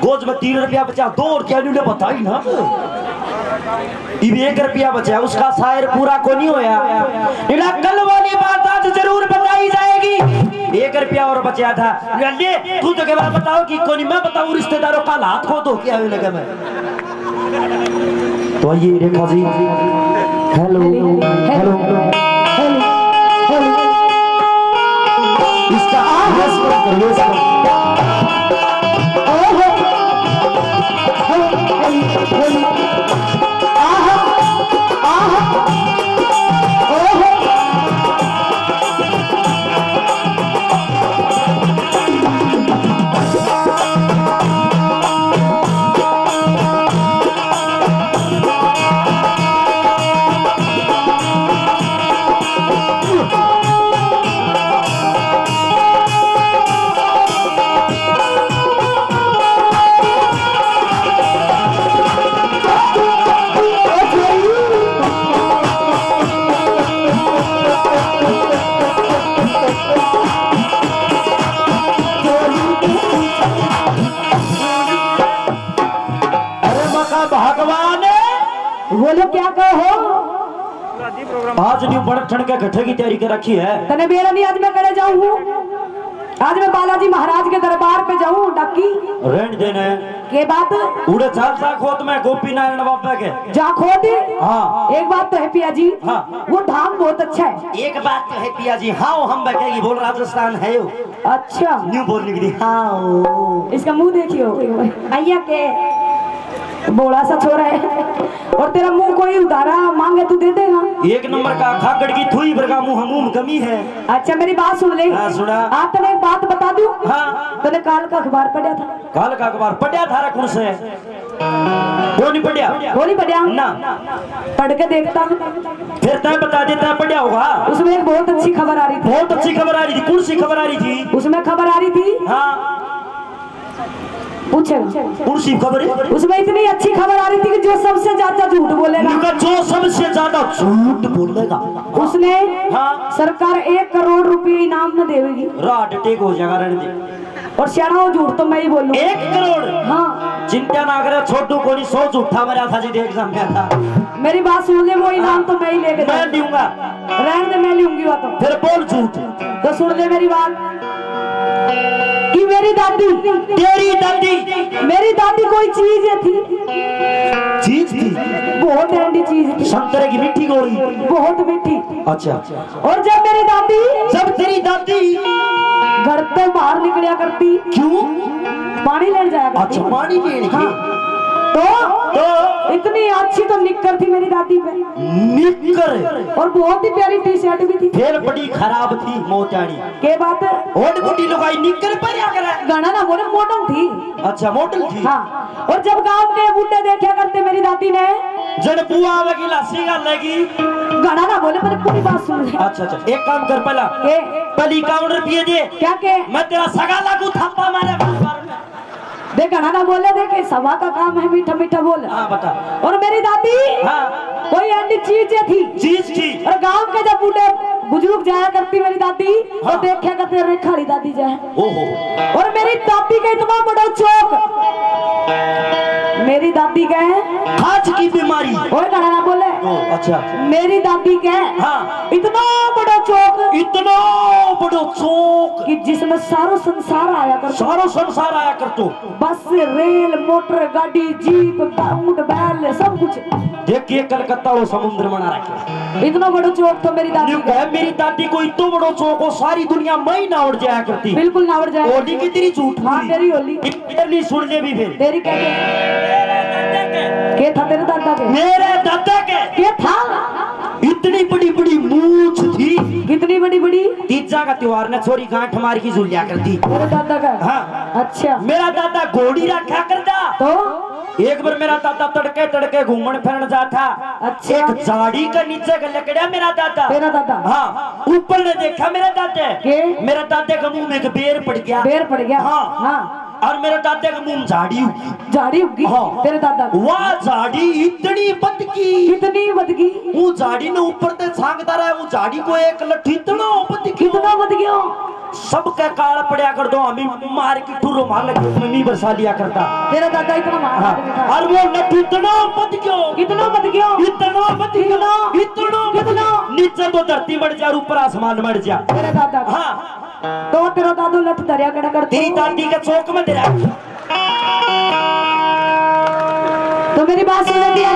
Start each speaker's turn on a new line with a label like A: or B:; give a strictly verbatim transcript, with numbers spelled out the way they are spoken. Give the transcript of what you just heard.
A: Goes में तीन रुपया बचा, दो और क्या ने बताई ना एक रुपया बचा, उसका शायर पूरा को नहीं होया। कल वाली बात आज जरूर बताई जाएगी। एक रुपया और बचा था। तू तो के बाद बताओ कि कोनी, मैं बताऊं रिश्तेदारों का हाथ खो दो क्या लगा मैं। तो ये Rekha ji, hello hello hello, इसका आवाज करो करो।
B: बोलो क्या कहो?
A: आज न्यू बड़ ठंड के गठे की तैयारी कर रखी है।
B: तने बेरा नहीं, आज मैं करे जाऊं, आज मैं बालाजी महाराज के दरबार पे जाऊं। डाकी
A: रेंट देने
B: के बात
A: उड़े चाल सा खोत में गोपी नारायण बाबा के
B: जा खोद।
A: हाँ
B: एक बात तो है पिया जी,
A: हाँ
B: वो धाम बहुत अच्छा है।
A: एक बात तो है पिया जी, हाँ हम बैठेगी बोल राजस्थान है वो।
B: अच्छा
A: न्यू बोलने की हाँ,
B: इसका मुंह देखियो भैया के बोला सा छोरा है, और तेरा मुंह कोई उधारा मांगे तू दे देगा।
A: एक नंबर का खाकड़ की थुई बरगा मुंह मुंह कमी है।
B: अच्छा मेरी बात सुन ले।
A: हाँ सुना।
B: आप तने एक बात बता दूं।
A: हाँ
B: तने काल का अखबार पढ़ा था?
A: काल का अखबार पढ़ा था कौन से? वो नहीं पढ़ा?
B: वो नहीं पढ़ा
A: ना,
B: पढ़ के देखता
A: फिर तय बता देता पढ़ा होगा।
B: उसमें एक बहुत अच्छी खबर आ रही थी।
A: बहुत अच्छी खबर आ रही थी? कौन सी खबर आ रही थी?
B: उसमें खबर आ रही थी,
A: हाँ
B: पूछे
A: कौन सी खबर?
B: उसमें इतनी अच्छी खबर आ रही थी कि जो सबसे ज्यादा झूठ बोलेगा,
A: जो सबसे ज्यादा झूठ बोलेगा
B: उसने
A: हाँ
B: सरकार एक करोड़ रुपए इनाम में देगी।
A: रात टेक हो जाएगा रणदीप।
B: और श्याना झूठ तो मैं ही बोलूं।
A: एक करोड़?
B: हाँ
A: चिंता ना करे, छोटू को नहीं सौ झूठा मेरा था जी एग्जाम में था।
B: मेरी बात सुन ले, वो इनाम तो मैं ही लेके
A: मैं दूंगा।
B: रहने दे, मैं लूंगी वो तो।
A: फिर बोल झूठ।
B: तो सुन ले मेरी बात कि मेरी दादी,
A: तेरी दादी,
B: मेरी दादी कोई चीज थी,
A: चीज थी,
B: बहुत ठंडी चीज थी,
A: संतरे की मीठी गोली,
B: बहुत मीठी।
A: अच्छा।
B: और जब मेरी दादी,
A: जब तेरी दादी
B: घर से बाहर निकलिया करती,
A: क्यों?
B: पानी लेने जाया करती।
A: अच्छा पानी लेने की।
B: हाँ। तो,
A: तो
B: इतनी अच्छी तो निक्कर थी मेरी दादी पे,
A: निक्कर,
B: और बहुत ही प्यारी टी शर्ट भी थी।
A: फिर बड़ी खराब थी मोचाड़ी
B: के बात
A: ओट बुटी लुगाई निक्कर पर क्या करे?
B: गाना ना बोले, मॉडल थी।
A: अच्छा मॉडल थी।
B: हाँ। और जब गांव के बूढ़े देखा करते मेरी दादी ने,
A: जन बुआ आवेगी लासी का लेगी,
B: गाना ना बोले, पर पूरी बात सुन ले।
A: अच्छा अच्छा एक काम कर, पहला
B: के
A: पहली इक्यावन रुपये दे।
B: क्या के?
A: मैं तेरा सगा लागू थप्पा मारे बार बार।
B: देख गाना ना बोले, देखे सभा का काम है मीठा मीठा बोल।
A: हाँ बता।
B: और मेरी दादी
A: हाँ
B: कोई अन्य चीज थी,
A: चीज थी।
B: और गांव के जब बूढ़े बुजुर्ग जाया करती मेरी दादी,
A: हाँ।
B: तो देखा करते रेखाड़ी दादी जाए।
A: ओहो।
B: और मेरी दादी का इतना बड़ा चौक, मेरी दादी का
A: खाज की बीमारी।
B: ओए गाना ना बोले।
A: ओ अच्छा।
B: मेरी दादी का
A: हाँ
B: इतना बड़ा चौक,
A: इतना बड़ा चौक
B: कि जिसमें सारो संसार आया कर,
A: सारो संसार आया कर। तो
B: बस रेल मोटर गाड़ी जीप ऊंट बैल सब कुछ।
A: देखिए कलकत्ता वो समुद्र बना रखे,
B: इतना बड़ा चौक तो मेरी दादी का।
A: मेरी दादी को इतना बड़ा चौक हो, सारी दुनिया मई ना उड़ जाया करती।
B: बिल्कुल ना उड़ जाए।
A: होली की तेरी झूठ।
B: हाँ तेरी होली,
A: नहीं सुन ले भी फिर।
B: तेरी क्या के था तेरे दादा के?
A: मेरे दादा के
B: के था?
A: इतनी बड़ी बड़ी मूछ थी।
B: कितनी बड़ी बड़ी?
A: तीजा का त्योहार ने छोरी गांठ मार की झुलिया करती।
B: तेरे दादा का?
A: हाँ।
B: अच्छा।
A: मेरा दादा घोड़ी रखा करता।
B: तो
A: एक बार मेरा दादा तड़के तड़के घूमन फिरन जाता।
B: अच्छा।
A: एक झाड़ी का नीचे का लकड़ा मेरा दादा।
B: तेरा दादा?
A: हाँ। ऊपर ने देखा मेरा दादा
B: के?
A: मेरा दादा के मुंह में एक बेर पड़ गया।
B: बेर पड़ गया?
A: हाँ
B: हाँ।
A: और मेरे दादा के मुंह में झाड़ी उगी।
B: झाड़ी उगी?
A: हाँ।
B: तेरे दादा?
A: वह झाड़ी इतनी बदगी,
B: कितनी बदगी?
A: वो झाड़ी ने ऊपर से छांगता रहा, वो झाड़ी को एक लठी इतना बदगी,
B: कितना बद गया?
A: सबका काल पड़ा कर दो हमें मार की ठुर्रो मार लगी मम्मी बरसा लिया करता
B: तेरा दादा इतना मार
A: हाँ। और वो लट्टू इतना मत क्यों
B: कितना मत गयो
A: इतना मत
B: कितना
A: इतना
B: कितना
A: नीचे तो धरती मर जा और ऊपर आसमान मर जा
B: तेरा दादा
A: हाँ
B: तो तेरा दादू लठ दरिया कड़ा कर
A: तेरी दादी के चौक में तेरा
B: तो मेरी बात सुन